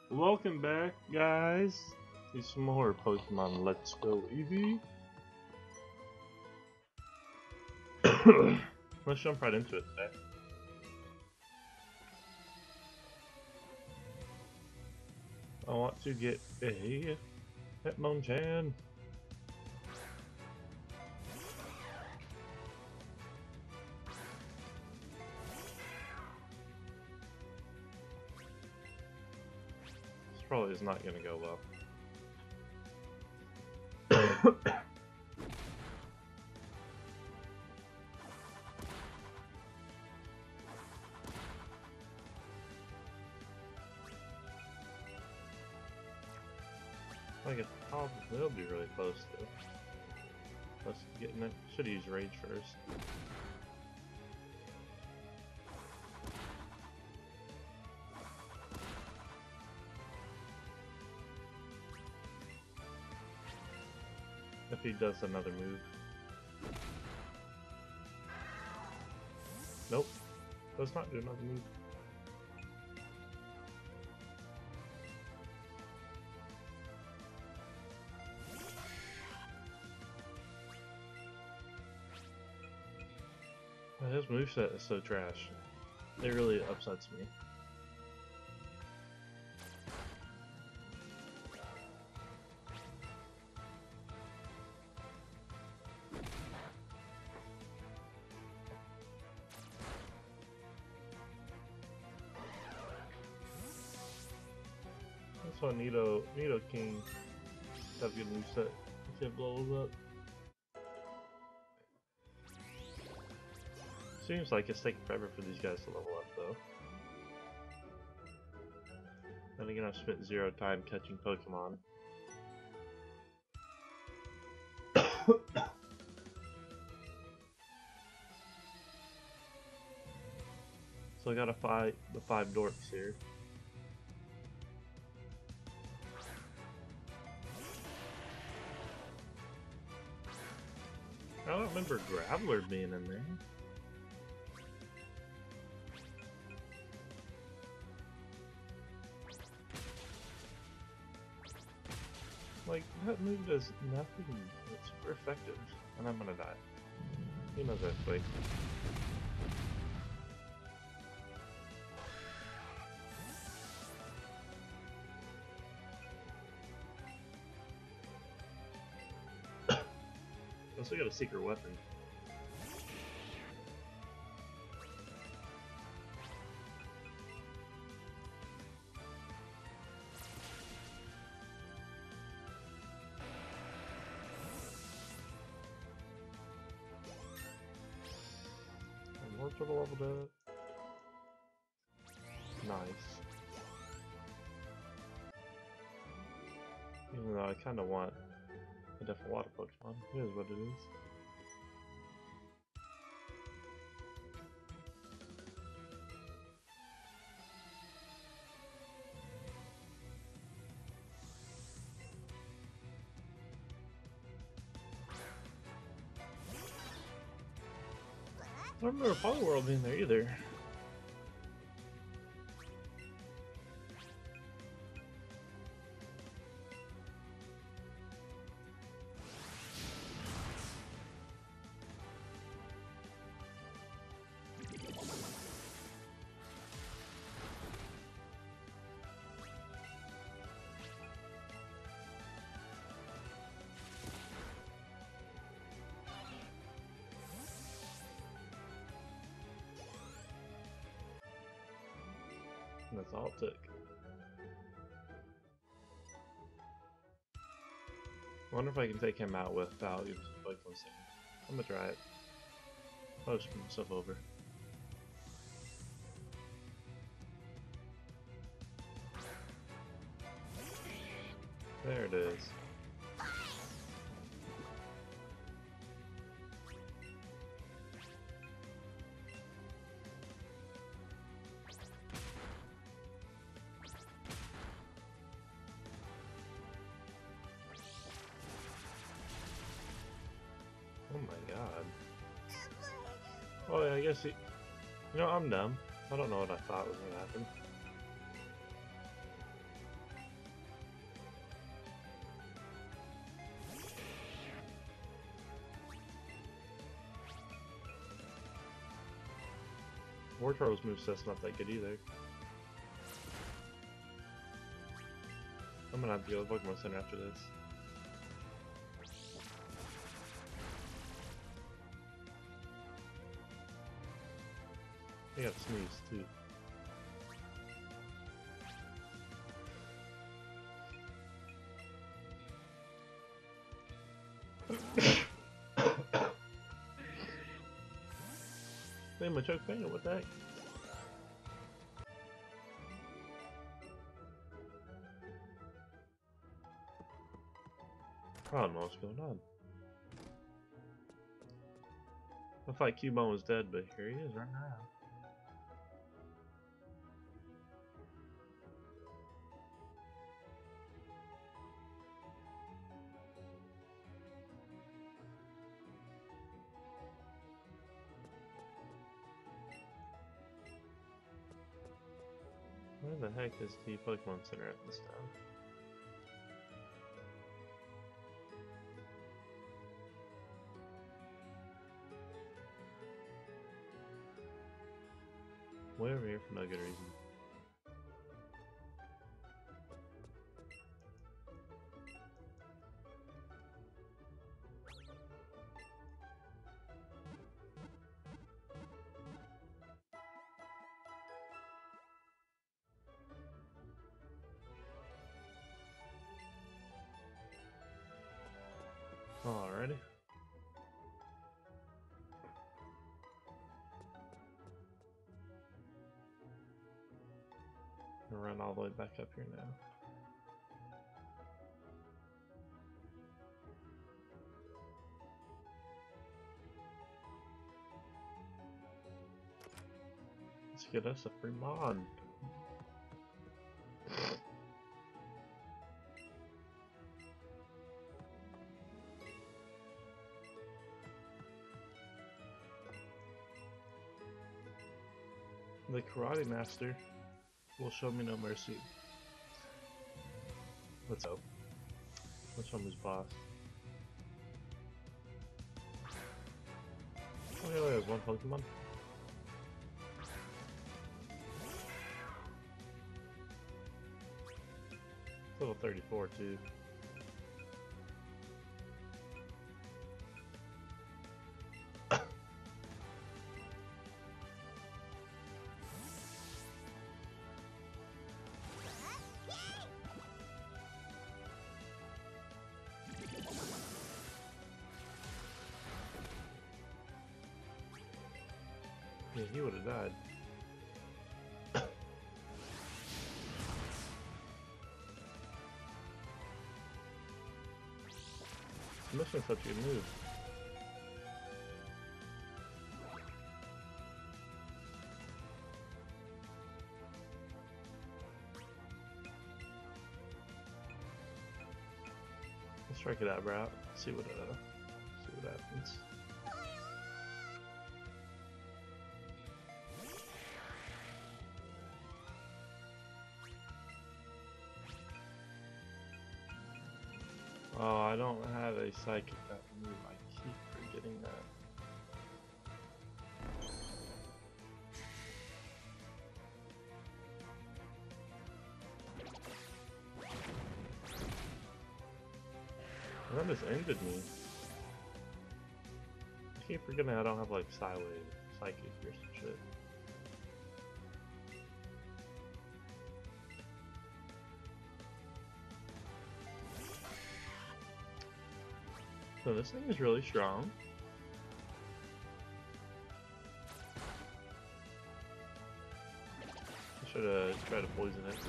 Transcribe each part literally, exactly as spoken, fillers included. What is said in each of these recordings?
Welcome back, guys. To some more Pokemon Let's Go Eevee. Let's jump right into it today. I want to get a Hitmonchan. This probably is not going to go well. I guess probably will be really close to. Let's get in it. Should use Rage first. If he does another move. Nope. Does not do another move. His moveset is so trash. It really upsets me. That's why Nido, Nido King have good moveset if it blows up. Seems like it's taking forever for these guys to level up, though. Then again, I've spent zero time catching Pokemon. So I gotta fight the five dorks here. I don't remember Graveler being in there. Like, that move does nothing. It's super effective. And I'm gonna die. He knows Earthquake. I also got a secret weapon. More turtle leveled up. Nice. Even though I kinda want a different water Pokemon. It is what it is. I don't remember Poliwhirl being there either. And that's all it took. I wonder if I can take him out without using Pokemon Center. I'm gonna try it. I'll just move myself over. There it is. Oh my god. Oh yeah, I guess he... You know, I'm dumb. I don't know what I thought was gonna happen. Wartortle's moveset's not that good either. I'm gonna have to go to Pokemon Center after this. They got Sneeze too. Damn, my choke failed, what the heck? I don't know what's going on. I thought Cubone was dead, but here he is right now. Where the heck is the Pokemon Center at this time? Way over here for no good reason. Alrighty. Gonna run all the way back up here now. Let's get us a free mod. The Karate Master will show me no mercy. Let's hope. Let's show him his boss. Oh, he only has one Pokemon. Level thirty-four too. Yeah, he would have died. Missing such a good move. Let's strike it out, bro. See what uh, see what happens. Oh, I don't have a psychic that move. I keep forgetting that. That just ended me. I keep forgetting I don't have like Psywave, Psychic or some shit. So this thing is really strong. I should have tried to poison it.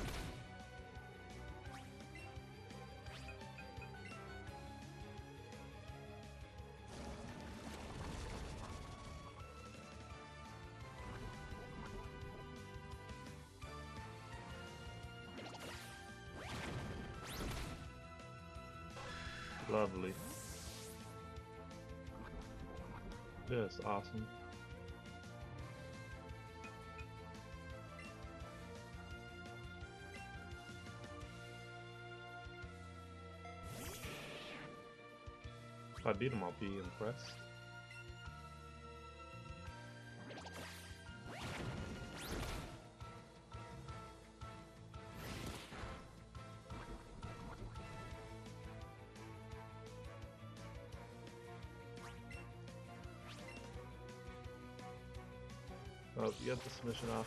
Lovely. That's awesome. If I beat him, I'll be impressed. Oh, you got the submission off.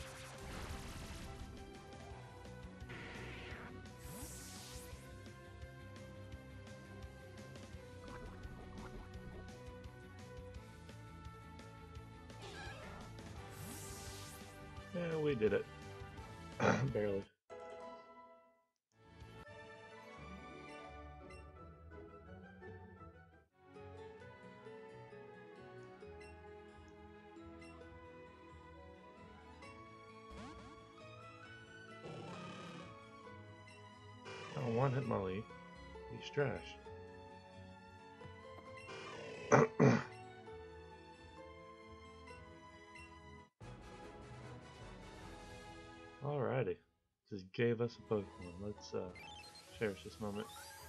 Yeah, we did it. Barely. Oh, one hit Molly. He's trash. Alrighty. Just gave us a Pokemon. Let's uh, cherish this moment.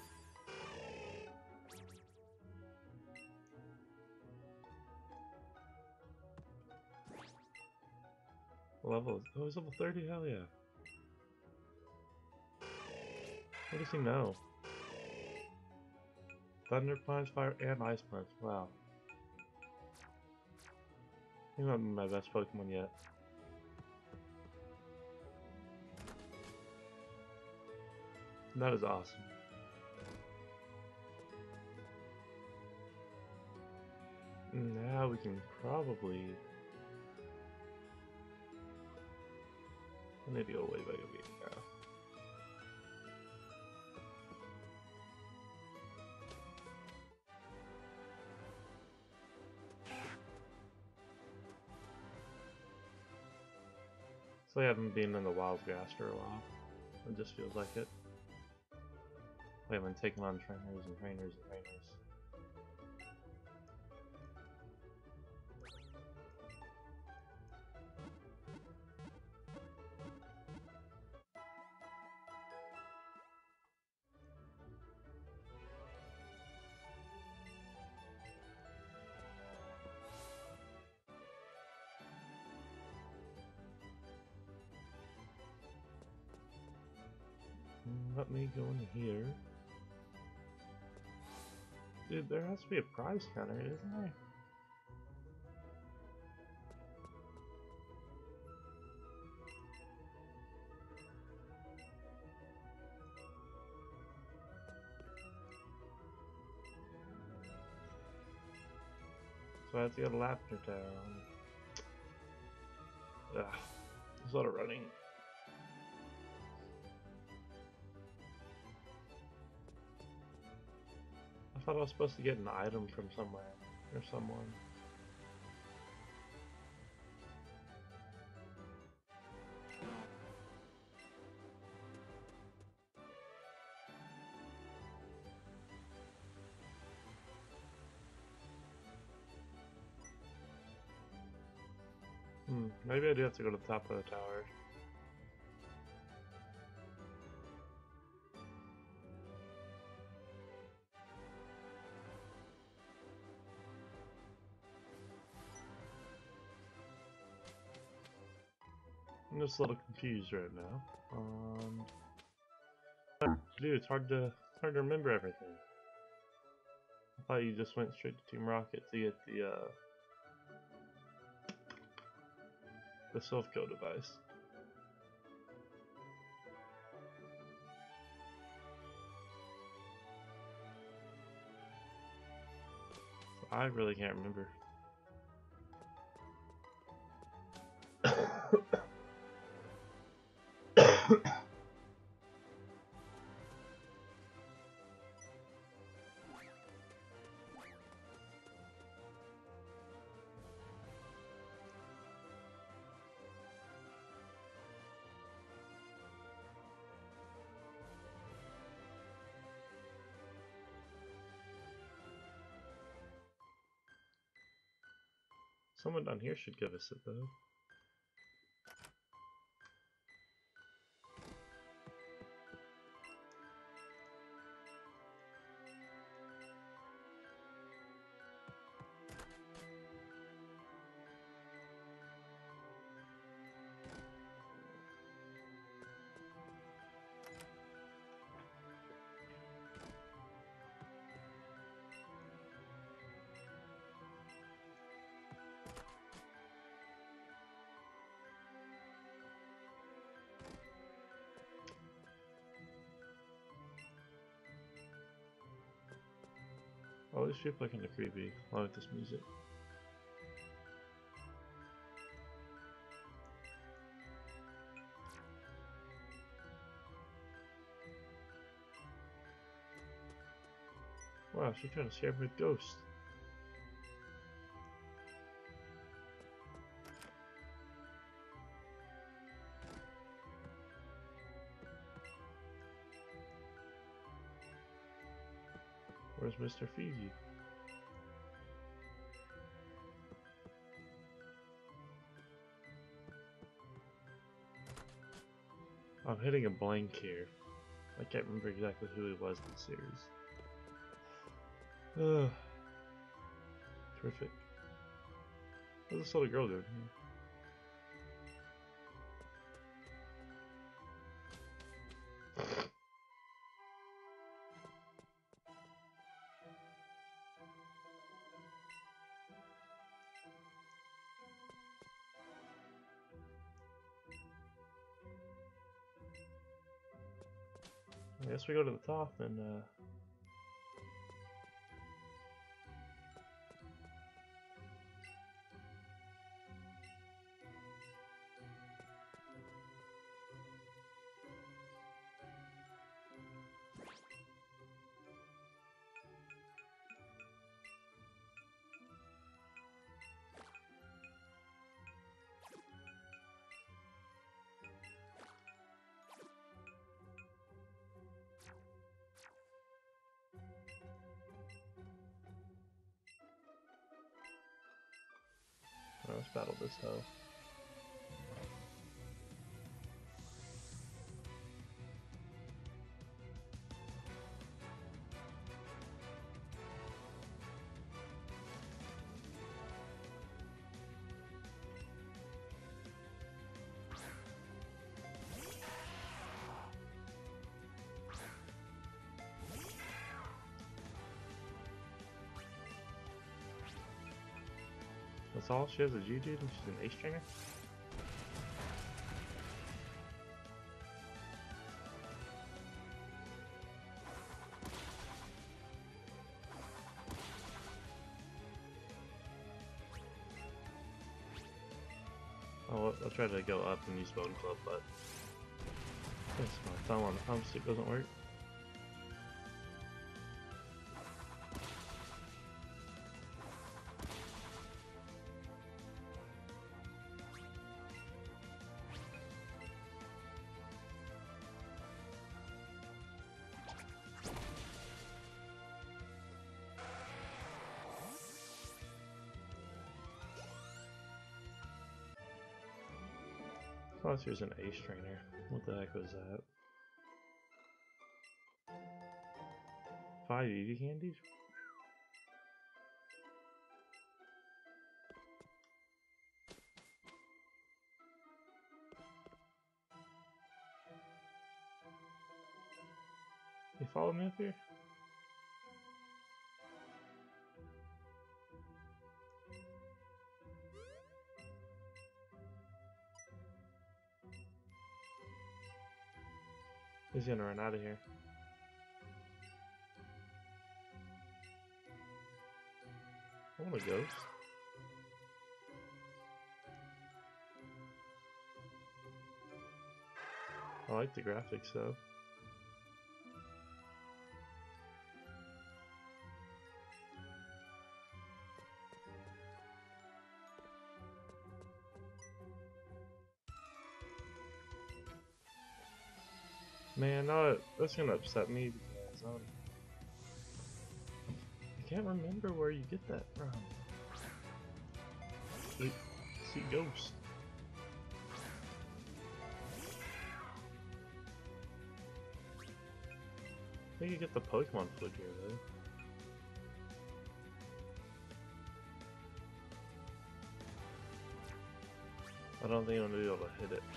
Level, oh, he's level thirty? Hell yeah. What does he know? Thunder Punch, Fire, and Ice Punch. Wow. He might be my best Pokemon yet. That is awesome. Now we can probably... I need to go way back a bit now. So I haven't been in the wild grass for a while. It just feels like it. We haven't taken on trainers and trainers and trainers. Let me go in here. Dude, there has to be a prize counter, isn't there? So I have to get a Lavender Tower on. Ugh, there's a lot of running. I thought I was supposed to get an item from somewhere or someone. Hmm, maybe I do have to go to the top of the tower. I'm just a little confused right now. Um, dude, it's hard to it's hard to remember everything. I thought you just went straight to Team Rocket to get the uh, the Silphco device. I really can't remember. Someone down here should give us it though. All these people are kind of creepy. I like this music. Wow, she's trying to scare me with ghosts. Where's Mister Fiji? I'm hitting a blank here. I can't remember exactly who it was in the series. Ugh. Terrific. What's this little girl doing here? I guess we go to the top and uh let's battle this hoe. That's all? She has a G dude and she's an ace trainer? Oh, I'll try to go up and use Bone Club, but yes, my thumb on the thumb stick doesn't work. Plus, here's an ace trainer. What the heck was that? Five Eevee candies? You follow me up here? He's gonna run out of here. I want a ghost. I like the graphics though. Man, no, that's gonna upset me because um, I can't remember where you get that from. See, see ghost. I think you get the Pokemon foot here though. I don't think I'm gonna be able to hit it.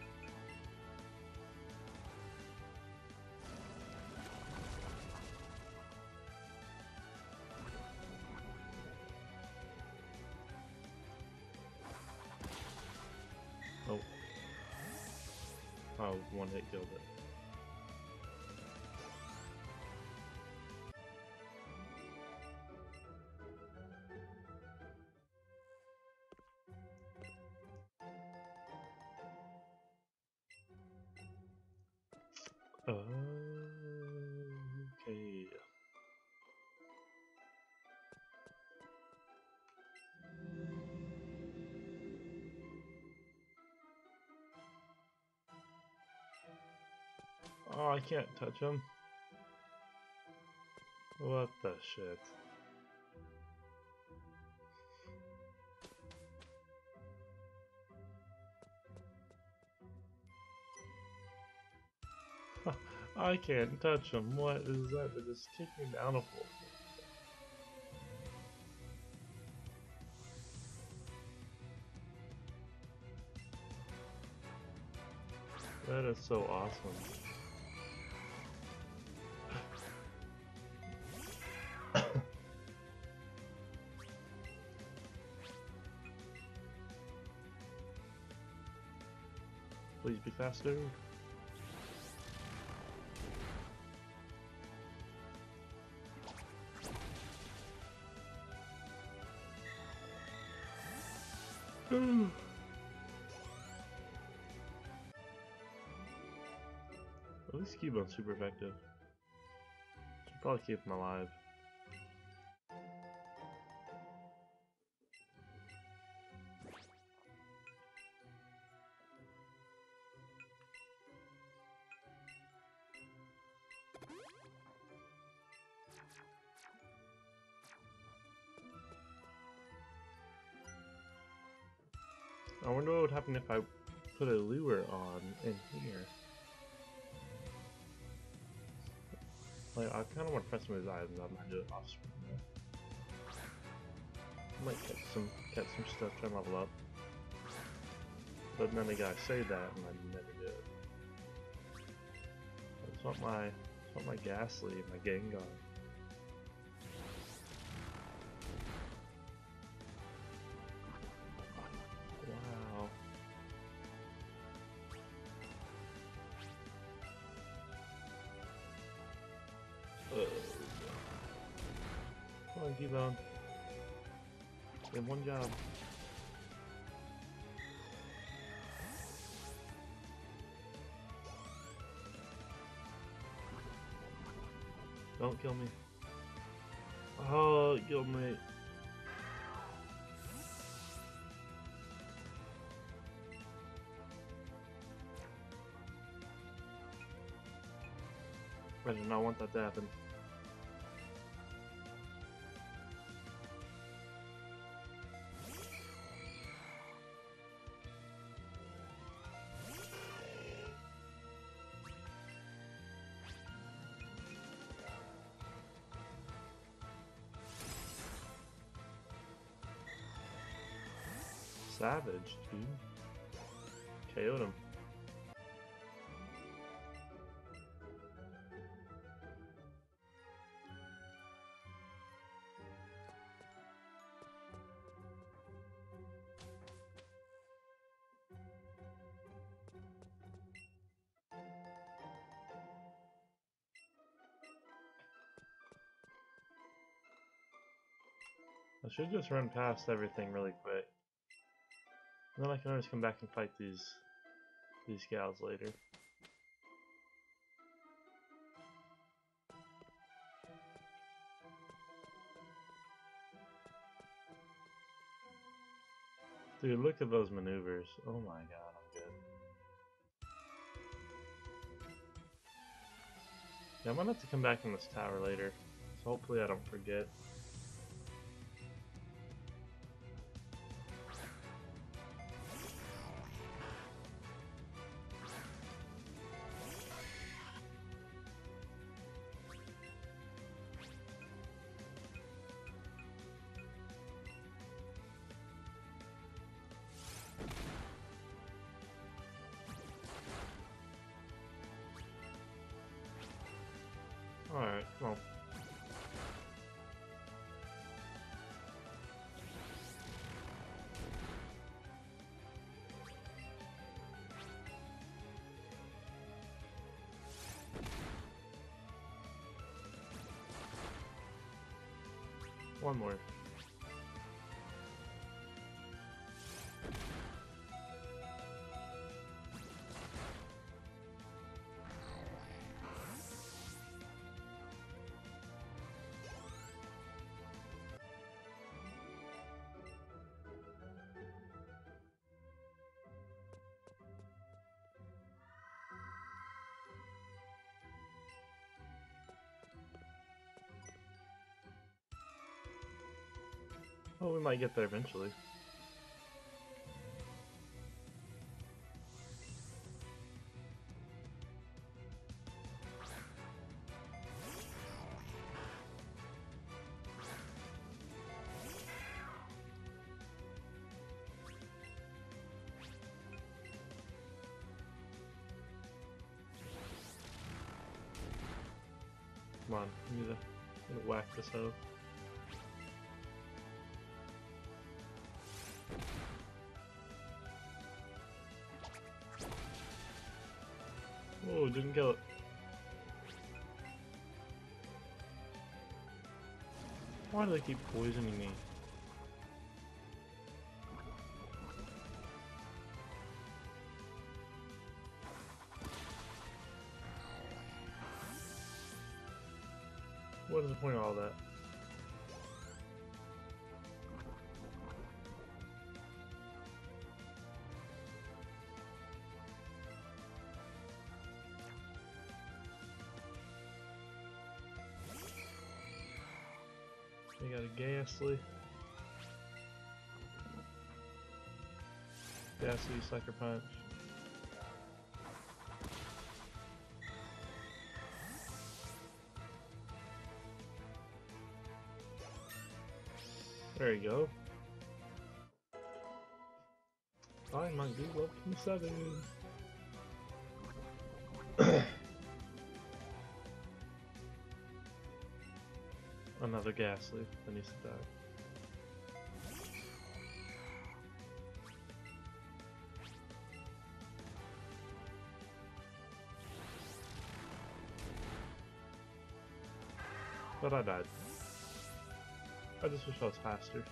Oh. Oh, one hit killed it. Okay. Oh, I can't touch him. What the shit? I can't touch him. What is that? They're just kicking down a pole. That is so awesome. Please be faster. At least Cubone super effective. Should probably keep him alive. I wonder what would happen if I put a lure on in here. Like, I kind of want to press some of his items. I might do it off screen though. I might catch some, catch some stuff, try and level up. But then again, I say that and I never do it. I just want my, I just want my Ghastly, my Gengar. Wow. Uh, come on, Cubone. You have one job. Don't kill me. Oh, kill me. I do not want that to happen. Savage, dude. K O'd him. I should just run past everything really quick. And then I can always come back and fight these these gals later. Dude, look at those maneuvers. Oh my god, I'm good. Yeah, I'm gonna have to come back in this tower later. So hopefully I don't forget. Alright, well. One more. Oh, we might get there eventually. Come on, I need to, need to whack this hoe. Whoa, didn't kill it. Why do they keep poisoning me? What is the point of all that? They got a Ghastly. Ghastly Sucker Punch. There you go. I might be level twenty-seven. Another Ghastly that needs to die. But I died. I just wish I was faster.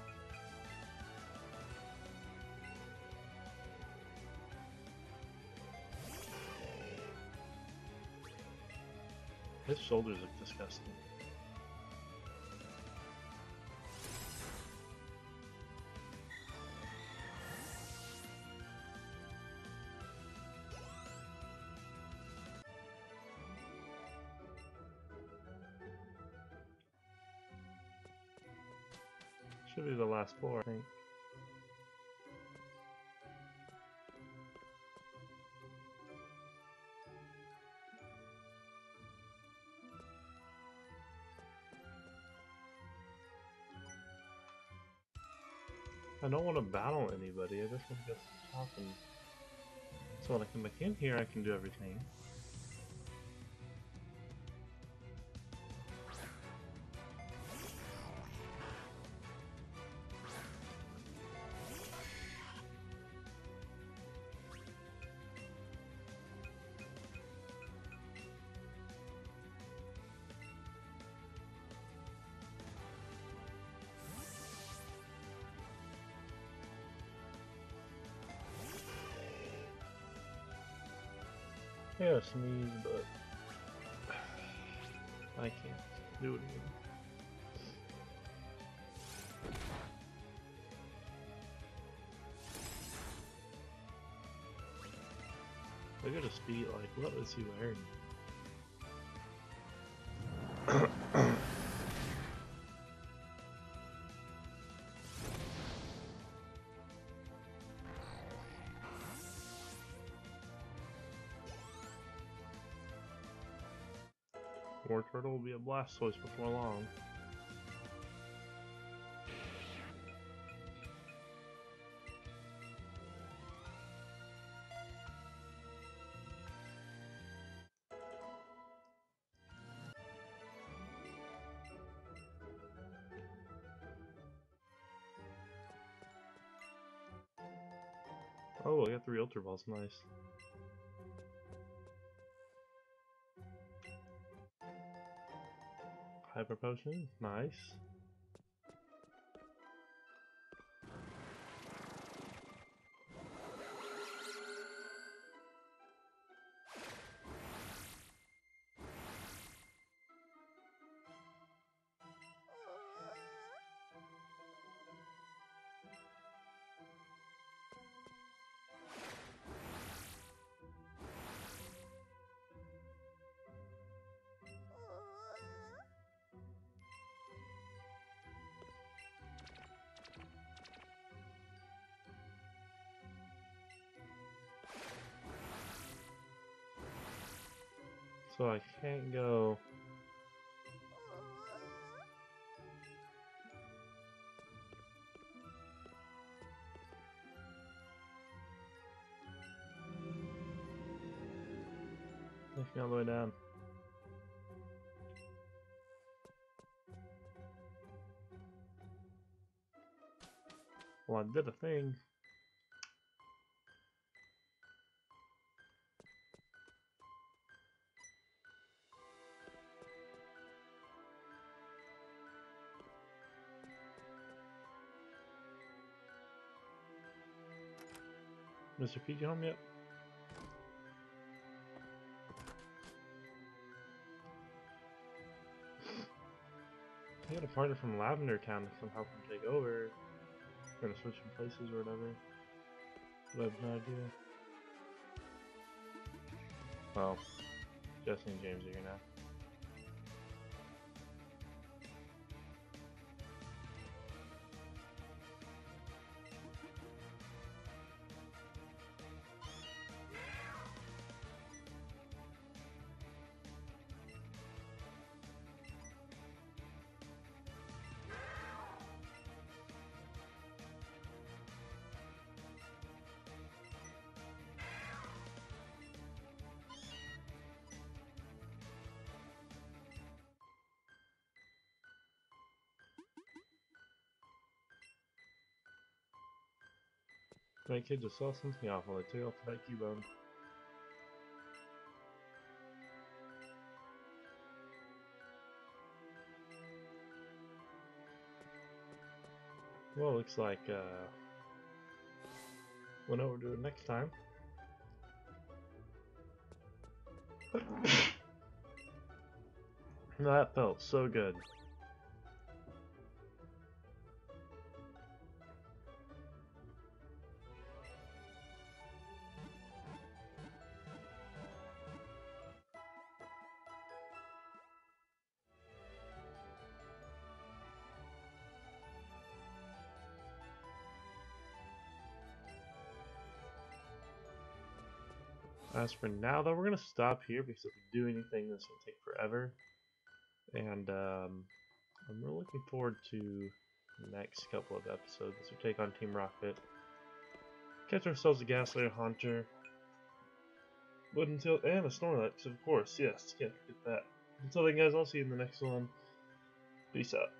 His shoulders look disgusting. Should be the last floor, I think. I don't want to battle anybody, I just want to get some top and so when I come back in here I can do everything. Yeah, sneeze, but I can't do it again. Look at his feet, like, what is he wearing? War Turtle will be a Blastoise before long. Oh, I got three Ultra Balls, nice. Hyper Potion, nice. So I can't go. Take me all the way down. Well, I did a thing. Mister Peach home yet? I got a partner from Lavender Town to come help him take over. We're gonna switch in places or whatever. But I have no idea. Well, Jesse and James are here now. My kid just saw something awful. They took off the back Cubone. Well, looks like uh, we'll know what we're doing next time. That felt so good. As for now, though, we're gonna stop here because if we do anything, this will take forever. And um, I'm really looking forward to the next couple of episodes as we take on Team Rocket, catch ourselves a Gaslighter Haunter, but until and a Snorlax, of course. Yes, can't forget that. Until then, guys, I'll see you in the next one. Peace out.